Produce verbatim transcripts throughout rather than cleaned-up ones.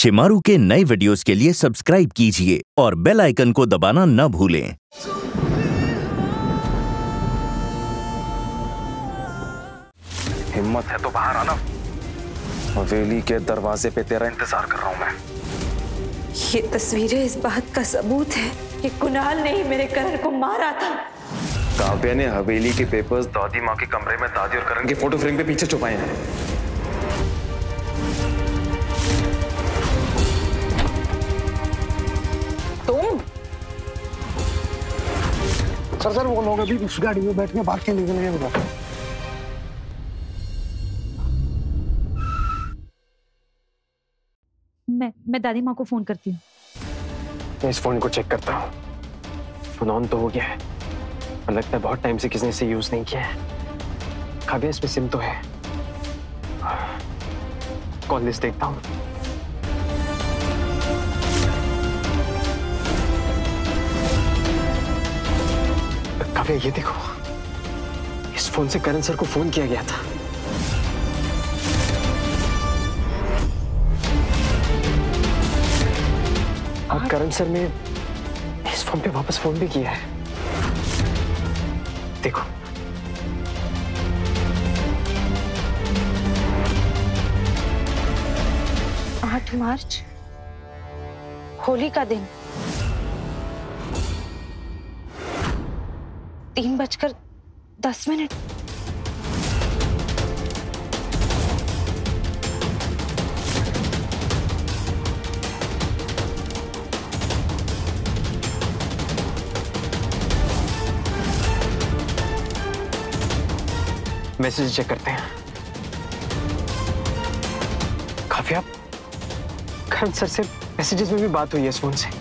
शेमारू के नए वीडियोस के लिए सब्सक्राइब कीजिए और बेल आइकन को दबाना न भूलें। हिम्मत है तो बाहर आना। हवेली के दरवाजे पे तेरा इंतजार कर रहा हूं मैं। ये तस्वीरें इस बात का सबूत है कि कुणाल ने ही मेरे करण को मारा था। काव्या ने हवेली के पेपर्स दादी माँ के कमरे में दादी और करण के फोटो फ्रेम के पीछे छुपाए हैं। तुम? सर सर वो लोग अभी उस गाड़ी में बैठ के भाग के निकल गए उधर। मैं मैं दादी माँ को फोन करती हूँ। मैं इस फोन को चेक करता हूँ। फोन ऑन तो हो गया है और लगता है बहुत टाइम से किसी ने इसे यूज नहीं किया है। काव्या इसमें सिम तो है। कॉल लिस्ट देखता हूँ। काव्या ये देखो, इस फोन से करण सर को फोन किया गया था। अब करण सर ने इस फोन पे वापस फोन भी किया है। देखो आठ मार्च, होली का दिन, तीन बजकर दस मिनट। मैसेज चेक करते हैं। काफी आप करण सर से मैसेजेस में भी बात हुई है इस फोन से।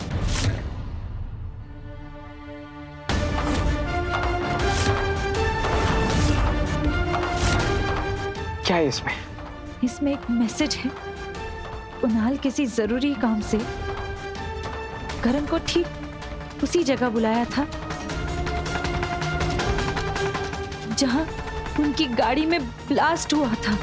क्या है इसमें? इसमें एक मैसेज है। कुणाल किसी जरूरी काम से करण को ठीक उसी जगह बुलाया था जहां उनकी गाड़ी में ब्लास्ट हुआ था।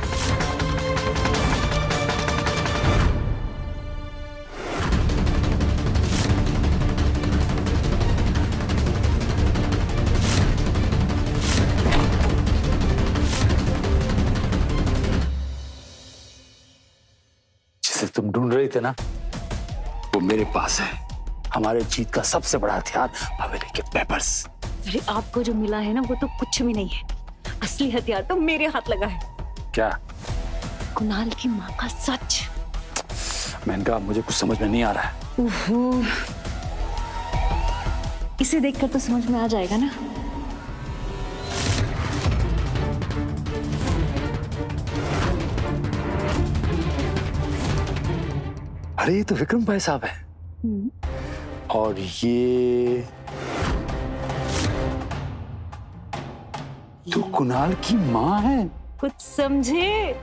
जिसे तुम ढूंढ रहे थे ना, वो मेरे पास है। हमारे जीत का सबसे बड़ा हथियार हवेली के पेपर्स। अरे आपको जो मिला है ना, वो तो कुछ भी नहीं है। असली हथियार तो मेरे हाथ लगा है। क्या? कुणाल की माँ का सच। मेनका, मुझे कुछ समझ में नहीं आ रहा है। ओहो, इसे देखकर तो समझ में आ जाएगा ना। अरे ये तो विक्रम भाई साहब है। और ये तो कुणाल की माँ है। कुछ समझे?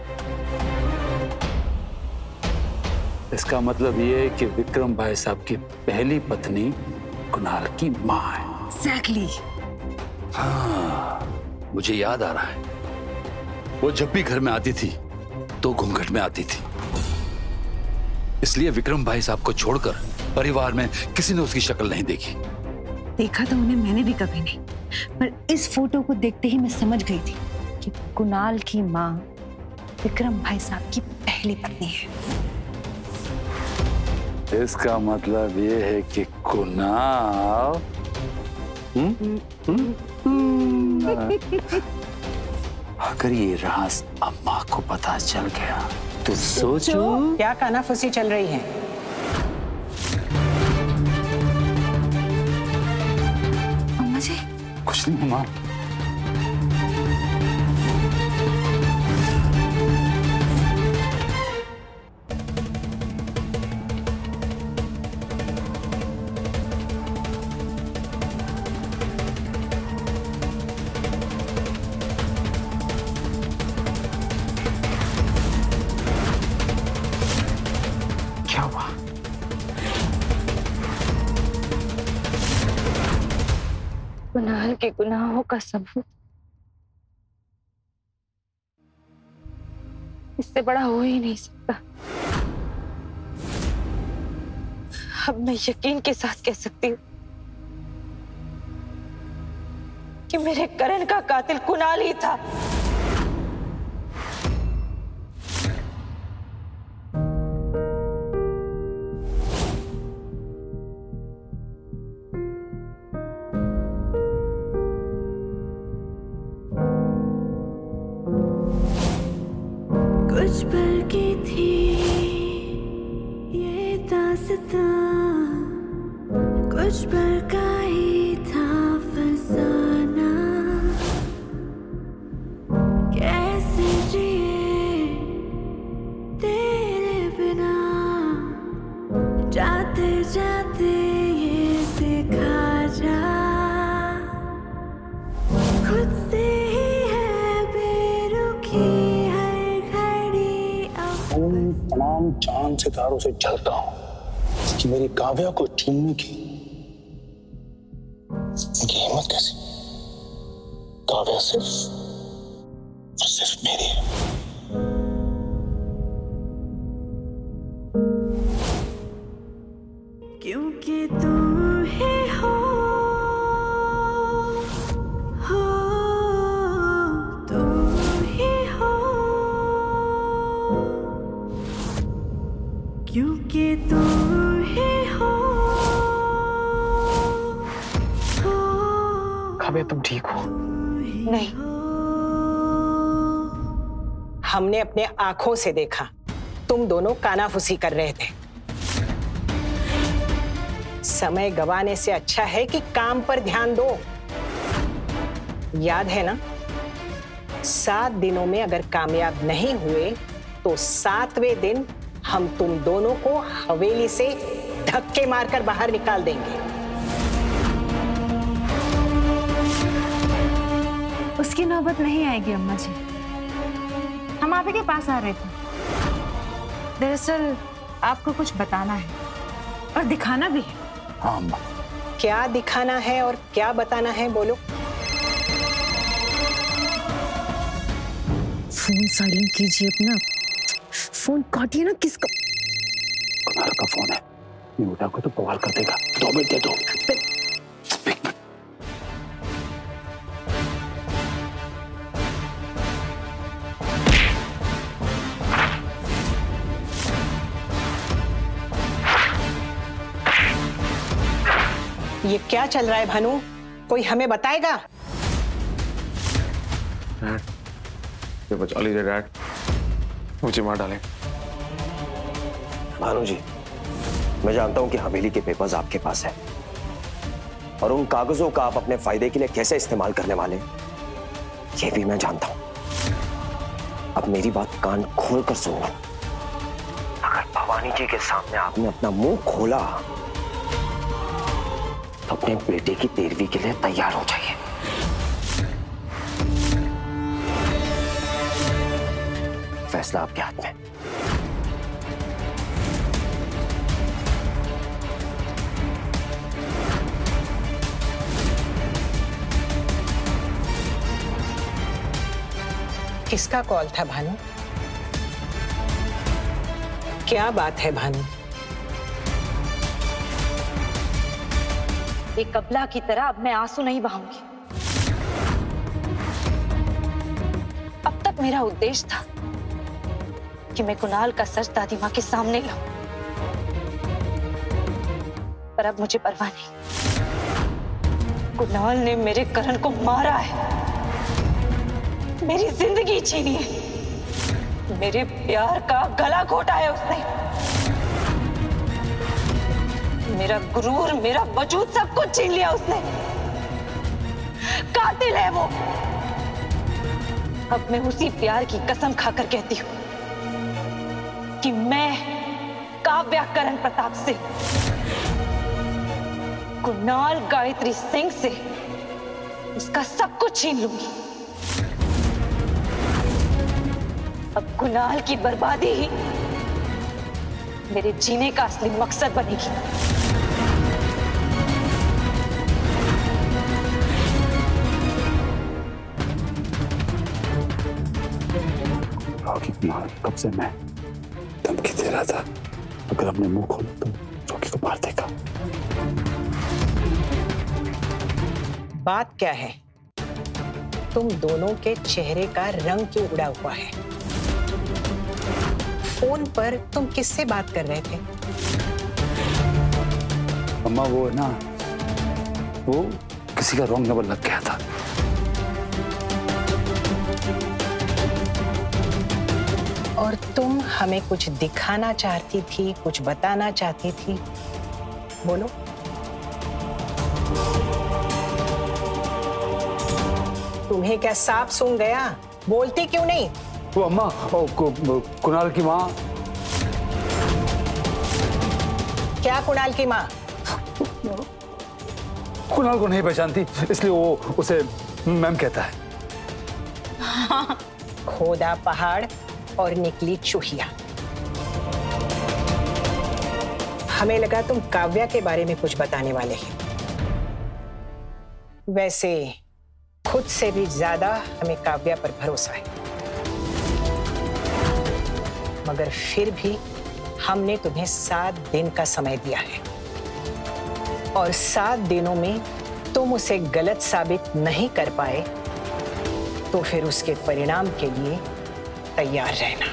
इसका मतलब ये है कि विक्रम भाई साहब की पहली पत्नी कुणाल की माँ है। Exactly. हाँ, मुझे याद आ रहा है। वो जब भी घर में आती थी तो घूंघट में आती थी। इसलिए विक्रम भाई साहब को छोड़कर परिवार में किसी ने उसकी शक्ल नहीं देखी। देखा तो उन्हें मैंने भी कभी नहीं, पर इस फोटो को देखते ही मैं समझ गई थी कि कुणाल की माँ विक्रम भाई साहब की पहली पत्नी है। इसका मतलब ये है कि कुणाल हम्म हम्म अगर ये राज अम्मा को पता चल गया तो सोचो क्या कानाफूसी चल रही है। अम्मा जी, कुछ नहीं अम्मा। क्या हुआ? कुणाल के गुनाहों का सबूत इससे बड़ा हो ही नहीं सकता। अब मैं यकीन के साथ कह सकती हूँ कि मेरे करण का कातिल कुणाल ही था। कुछ पल की थी ये दास्तां, कुछ पल का ही था फसाना। कैसे जिए तेरे बिना, जाते जाते ये सिखा जा, खुद से ही है बेरुखी हर घड़ी। उन तमाम चांद सितारों से जलता हूं कि मेरी काव्या को चुनने की उनकी हिम्मत कैसी। काव्या सिर्फ और सिर्फ मेरी है। क्योंकि तुम ही हो, हो तुम ही हो, क्योंकि तुम ही हो, हो काव्या तुम ठीक हो? नहीं, हमने अपने आंखों से देखा तुम दोनों कानाफूसी कर रहे थे। समय गवाने से अच्छा है कि काम पर ध्यान दो। याद है ना, सात दिनों में अगर कामयाब नहीं हुए तो सातवें दिन हम तुम दोनों को हवेली से धक्के मारकर बाहर निकाल देंगे। उसकी नौबत नहीं आएगी अम्मा जी। हम आप ही के पास आ रहे थे। दरअसल आपको कुछ बताना है और दिखाना भी है। हाँ अम्मा। क्या दिखाना है और क्या बताना है, बोलो। फोन साइलेंट कीजिए अपना। फोन काटिए ना। किसका? कुणाल का फोन है। ये उठा को तो बवाल कर देगा। दो मिनट दे दो। ये क्या चल रहा है भानु? कोई हमें बताएगा? डैड, ये बचा लीजिए डैड, मुझे मार डालें। भानु जी, मैं जानता हूं कि हवेली के पेपर्स आपके पास है और उन कागजों का आप अपने फायदे के लिए कैसे इस्तेमाल करने वाले, ये भी मैं जानता हूं। अब मेरी बात कान खोल कर सुन लो। अगर भवानी जी के सामने आपने अपना मुंह खोला तो अपने बेटे की तेरहवीं के लिए तैयार हो जाइए। फैसला आपके हाथ में। किसका कॉल था भानु? क्या बात है भानु? एक कबला की तरह अब मैं आंसू नहीं बहाऊंगी। अब तक मेरा उद्देश्य था कि मैं कुणाल का सच दादी माँ के सामने लाऊं, पर अब मुझे परवाह नहीं। कुणाल ने मेरे करण को मारा है, मेरी जिंदगी छीनी है, मेरे प्यार का गला घोटा है उसने। मेरा गुरूर, मेरा वजूद, सब कुछ छीन लिया उसने। कातिल है वो। अब मैं उसी प्यार की कसम खाकर कहती हूं कि मैं काव्या करण प्रताप से, कुणाल गायत्री सिंह से उसका सब कुछ छीन लूंगी। अब कुणाल की बर्बादी ही मेरे जीने का असली मकसद बनेगी। कब से मैं धमकी दे रहा था, अगर हमने मुंह खोला तो रोकी को मार देगा। बात क्या है? तुम दोनों के चेहरे का रंग क्यों उड़ा हुआ है? फोन पर तुम किससे बात कर रहे थे? अम्मा वो है ना, वो किसी का रॉन्ग नंबर लग गया था। और तुम हमें कुछ दिखाना चाहती थी, कुछ बताना चाहती थी, बोलो। तुम्हें क्या सांप सूंघ गया? बोलती क्यों नहीं? वो अम्मा, ओ, कु, कुणाल की माँ। क्या कुणाल की माँ? कुणाल को नहीं पहचानती, इसलिए वो उसे मैम कहता है। हाँ, खोदा पहाड़ और निकली चूहिया। हमें लगा तुम काव्या के बारे में कुछ बताने वाले हैं। वैसे खुद से भी ज्यादा हमें काव्या पर भरोसा है, मगर फिर भी हमने तुम्हें सात दिन का समय दिया है, और सात दिनों में तुम उसे गलत साबित नहीं कर पाए तो फिर उसके परिणाम के लिए तैयार रहना।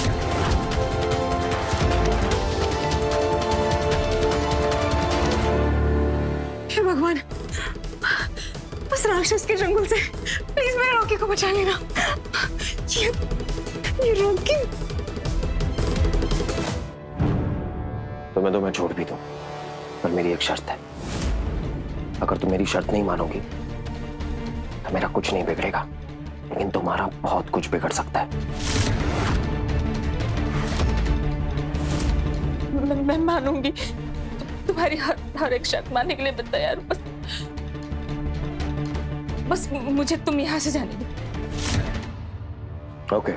हे भगवान, उस राक्षस के चंगुल से प्लीज मेरे रॉकी को बचा लेना। ये, ये रॉकी। तो मैं तो मैं छोड़ भी दूं, पर मेरी एक शर्त है। अगर तुम मेरी शर्त नहीं मानोगी तो मेरा कुछ नहीं बिगड़ेगा, लेकिन तुम्हारा बहुत कुछ बिगड़ सकता है। मैं, मैं मानूंगी, तुम्हारी हर हर एक शर्त मानने के लिए मैं तैयार हूं। बस बस मुझे तुम यहां से जाने दो। Okay,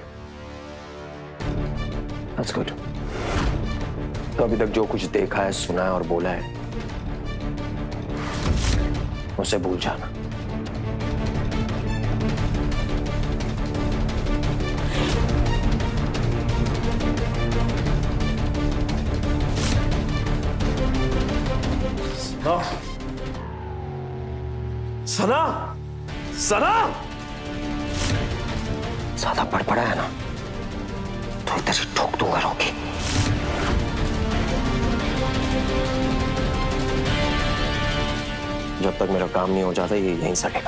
that's good. तो अभी तक जो कुछ देखा है, सुना है और बोला है, उसे भूल जाना। सना, सना, ज्यादा बड़बड़ा है ना तो इधर से ठोक दूंगा रॉकी। जब तक मेरा काम नहीं हो जाता ये यहीं सड़ेगा।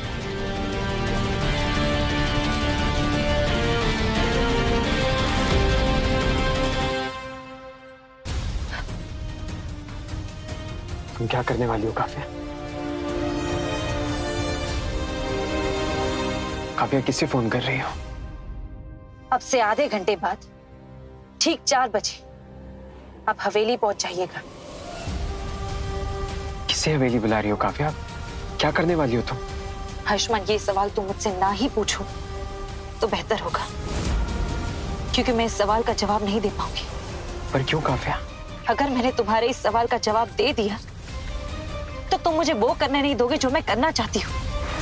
तुम क्या करने वाली हो काव्या? काव्या किससे फोन कर रही हो? अब से आधे घंटे बाद ठीक चार बजे आप हवेली पहुंच जाइएगा। किसे हवेली बुला रही हो काव्या? क्या करने वाली हो तुम? आयुष्मान, ये सवाल तुम मुझसे ना ही पूछो तो बेहतर होगा, क्योंकि मैं इस सवाल का जवाब नहीं दे पाऊंगी। पर क्यों काव्या? अगर मैंने तुम्हारे इस सवाल का जवाब दे दिया तो तुम मुझे वो करने नहीं दोगे जो मैं करना चाहती हूँ,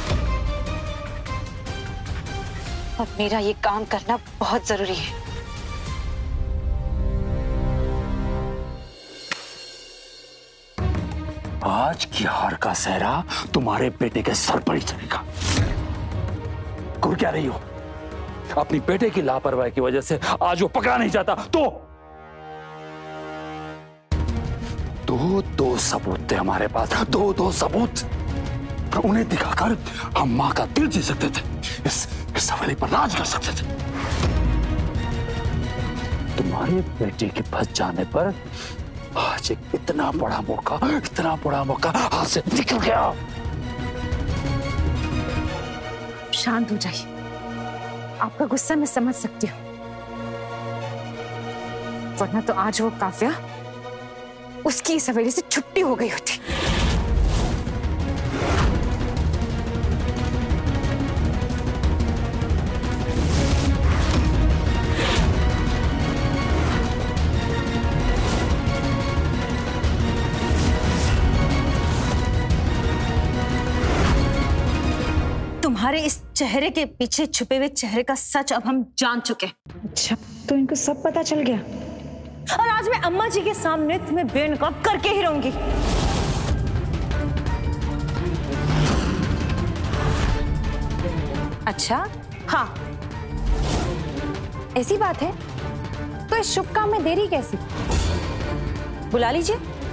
और मेरा ये काम करना बहुत जरूरी है। आज की हार का सहरा तुम्हारे बेटे के सर पर ही चलेगा। घुर क्या रही हो? अपनी बेटे की लापरवाही की वजह से आज वो पकड़ा नहीं जाता तो दो दो सबूत थे हमारे पास, दो दो सबूत। उन्हें दिखाकर हम मां का दिल जीत सकते थे, इस इस हवेली पर राज कर सकते थे। तुम्हारे बेटे के फंस जाने पर आज एक इतना बड़ा मौका, इतना बड़ा मौका हाथ से निकल गया। शांत हो जाइए, आपका गुस्सा मैं समझ सकती हूँ, वरना तो आज वो काव्या उसकी इस हवेली से छुट्टी हो गई होती। तुम्हारे इस चेहरे के पीछे छुपे हुए चेहरे का सच अब हम जान चुके हैं। अच्छा, तो इनको सब पता चल गया? और आज मैं अम्मा जी के सामने तुम्हें बेनकाब करके ही रहूंगी। अच्छा, हाँ, ऐसी बात है तो इस शुभ काम में देरी कैसी? बुला लीजिए।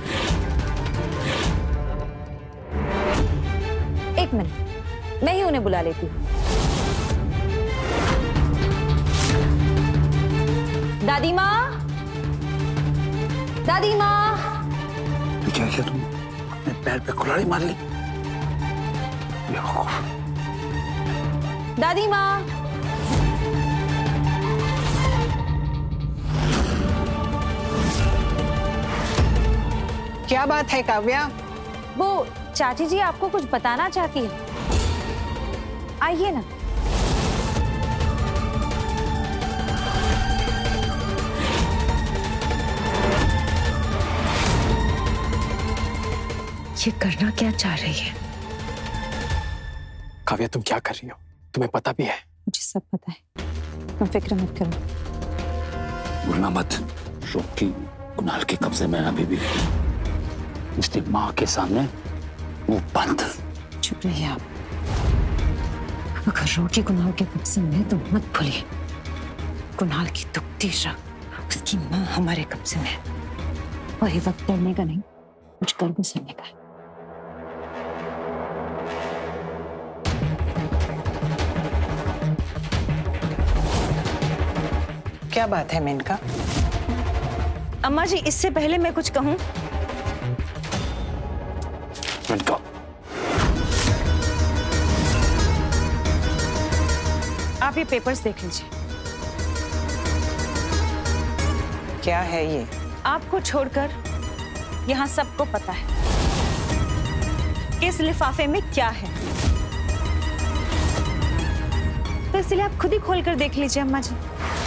एक मिनट, मैं ही उन्हें बुला लेती हूँ। दादी माँ, दादी माँ। क्या किया तुम? अपने पैर पे कुल्हाड़ी मार ली? दादी माँ। क्या बात है काव्या? वो चाची जी आपको कुछ बताना चाहती है, आइए ना। ये करना क्या चाह रही है? काव्या तुम क्या कर रही हो? तुम्हें पता भी है? मुझे सब पता है, तुम फिक्र मत करो। भूलना मत, रोकी कुणाल के कब्जे में अभी भी, इसलिए माँ के सामने मुंह बंद। चुप रहिए आप। अगर रोटी कुणाल के कब्जे में तो मत भूलिए, कुणाल की दुखती रग उसकी माँ हमारे कब्जे में है। और ये वक्त डरने का नहीं, कुछ कर गुजरने का है। क्या बात है मेनका? अम्मा जी, इससे पहले मैं कुछ कहूं? मेनका, आप ये पेपर्स देख लीजिए। क्या है ये? आपको छोड़कर यहाँ सबको पता है कि इस लिफाफे में क्या है, तो इसलिए आप खुद ही खोलकर देख लीजिए अम्मा जी।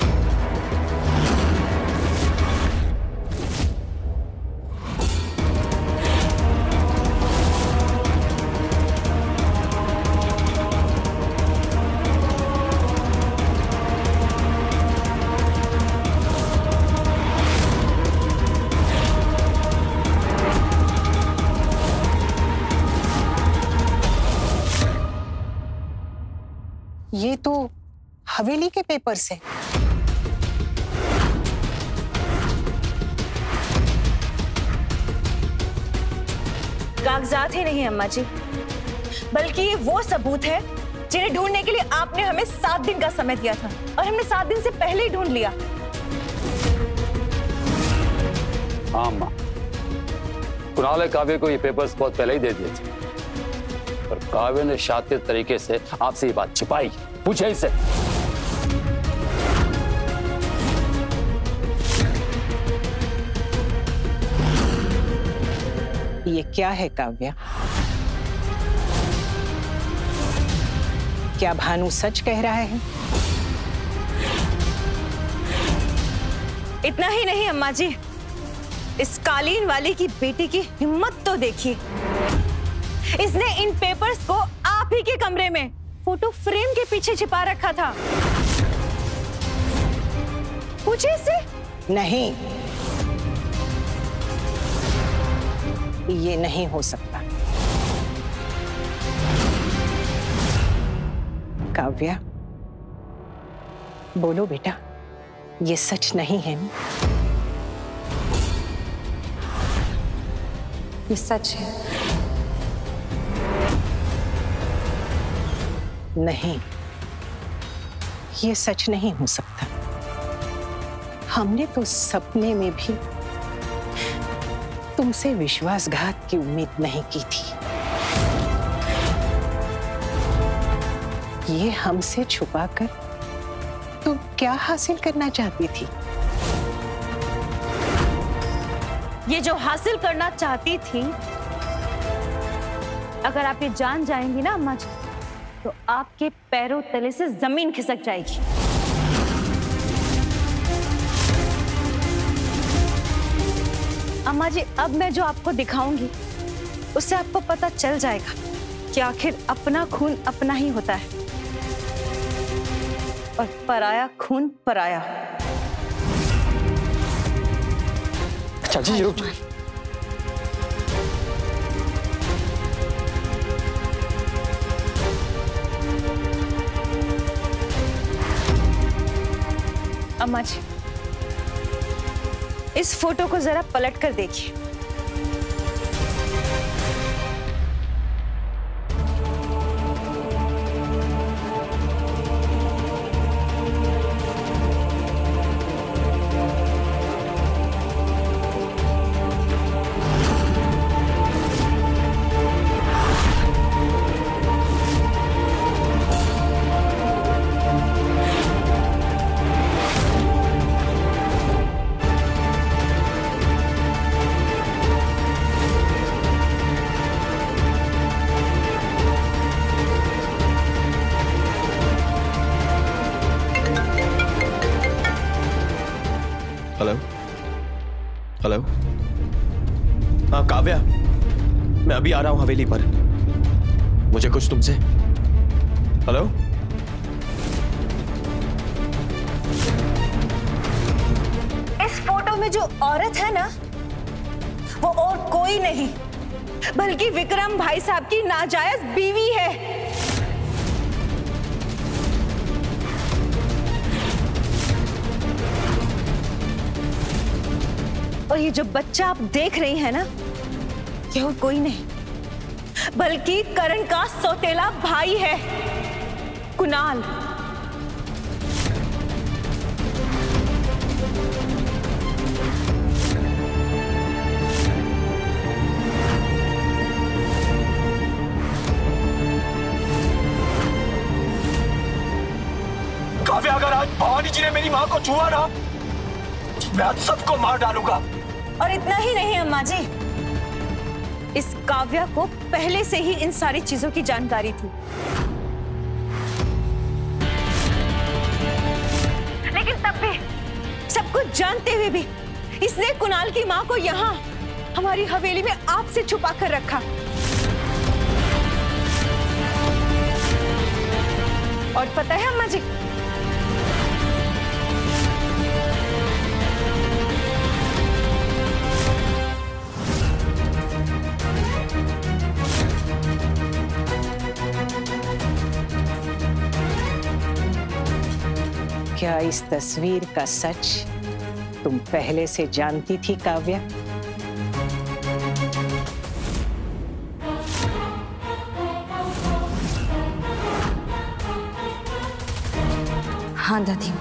ये तो हवेली के पेपर्स है। कागजात ही नहीं अम्मा जी, बल्कि ये वो सबूत है जिन्हें ढूंढने के लिए आपने हमें सात दिन का समय दिया था, और हमने सात दिन से पहले ही ढूंढ लिया। हाँ माँ, कुणाल काव्य को ये पेपर्स बहुत पहले ही दे दिए थे, पर काव्य ने शातिर तरीके से आपसे ये बात छिपाई। पूछे इससे। ये क्या है काव्या? क्या भानु सच कह रहा है? इतना ही नहीं अम्मा जी, इस कालीन वाली की बेटी की हिम्मत तो देखिए। इसने इन पेपर्स को आप ही के कमरे में फोटो फ्रेम के पीछे छिपा रखा था। पूछे इससे। नहीं, ये नहीं हो सकता। काव्या, बोलो बेटा, ये सच नहीं है ना? ये सच है। नहीं, ये सच नहीं हो सकता। हमने तो सपने में भी तुमसे विश्वासघात की उम्मीद नहीं की थी। ये हमसे छुपाकर तुम क्या हासिल करना चाहती थी? ये जो हासिल करना चाहती थी, अगर आप ये जान जाएंगी ना अम्मा जी, तो आपके पैरों तले से जमीन खिसक जाएगी। अम्मा जी, अब मैं जो आपको दिखाऊंगी उससे आपको पता चल जाएगा कि आखिर अपना खून अपना ही होता है और पराया खून पराया। चाची जी रुक जाओ। अम्मा जी, इस फोटो को जरा पलट कर देखिए। हेलो हेलो, हाँ काव्या, मैं अभी आ रहा हूं हवेली पर, मुझे कुछ तुमसे। हेलो इस फोटो में जो औरत है ना, वो और कोई नहीं बल्कि विक्रम भाई साहब की नाजायज बीवी है। और ये जो बच्चा आप देख रही हैं ना, ये और कोई नहीं बल्कि करण का सौतेला भाई है, कुणाल। काव्या, अगर आज भवानी जी ने मेरी मां को छुआ ना, मैं आज सबको मार डालूंगा। और इतना ही नहीं अम्मा जी, इस काव्या को पहले से ही इन सारी चीजों की जानकारी थी, लेकिन तब भी सब कुछ जानते हुए भी इसने कुणाल की मां को यहाँ हमारी हवेली में आपसे छुपा कर रखा। और पता है अम्मा जी, क्या इस तस्वीर का सच तुम पहले से जानती थी काव्या? हाँ दादी।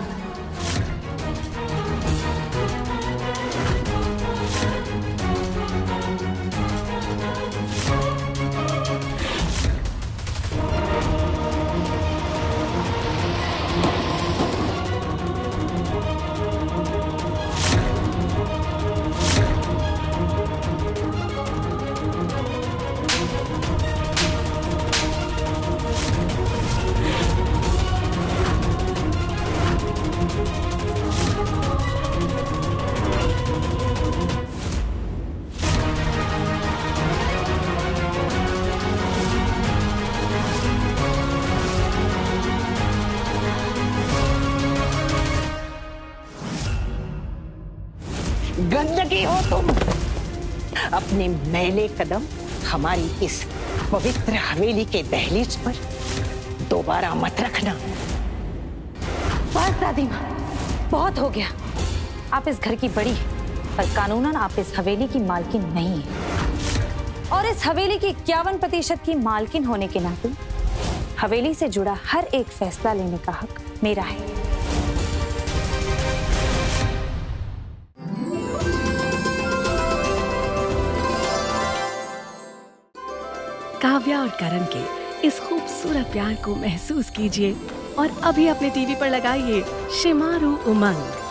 गंदगी हो तुम, अपने मैले कदम हमारी इस पवित्र हवेली के दहलीज पर दोबारा मत रखना। बस दादी माँ, बहुत हो गया। आप इस घर की बड़ी पर कानूनन आप इस हवेली की मालकिन नहीं है, और इस हवेली की इक्यावन प्रतिशत की मालकिन होने के नाते हवेली से जुड़ा हर एक फैसला लेने का हक मेरा है। काव्या और करण के इस खूबसूरत प्यार को महसूस कीजिए और अभी अपने टीवी पर लगाइए शेमारू उमंग।